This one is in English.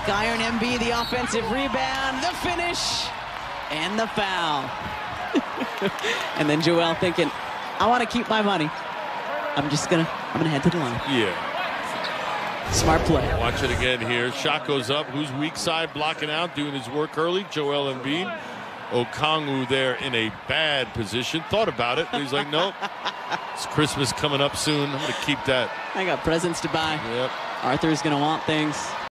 Iron Embiid, the offensive rebound, the finish, and the foul. And then Joel thinking, I want to keep my money. I'm gonna head to the line. Yeah. Smart play. Watch it again here. Shot goes up. Who's weak side blocking out, doing his work early? Joel Embiid. Okongwu there in a bad position. Thought about it, but he's like, nope. It's Christmas coming up soon. I'm going to keep that. I got presents to buy. Yep. Arthur's going to want things.